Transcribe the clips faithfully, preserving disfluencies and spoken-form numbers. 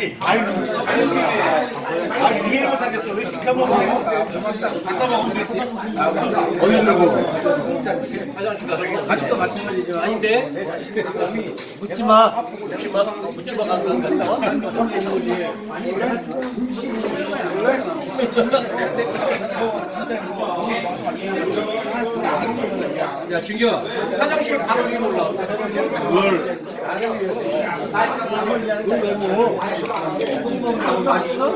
아, 이해를 못하겠어. 왜 시켜먹어? 갖다 먹으면 되지. 어디 있냐고. 화장실 가서 같이도 마찬가지죠. 아닌데? 묻지 마. 묻지 마. 묻지 마. 간다. 야, 준규야. 화장실 바로 위로 올라와. 그걸. 그걸 왜 먹어? 맛있어?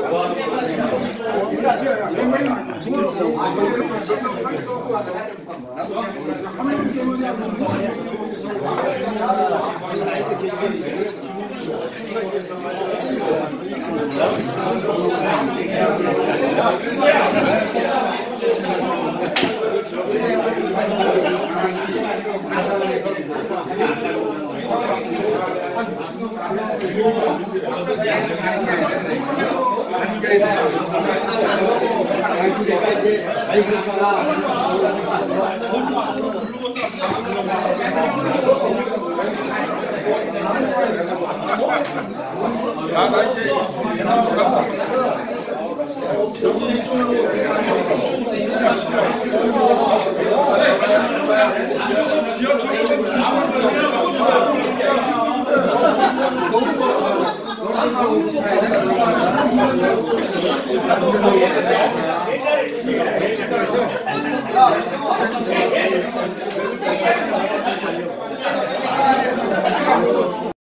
지하철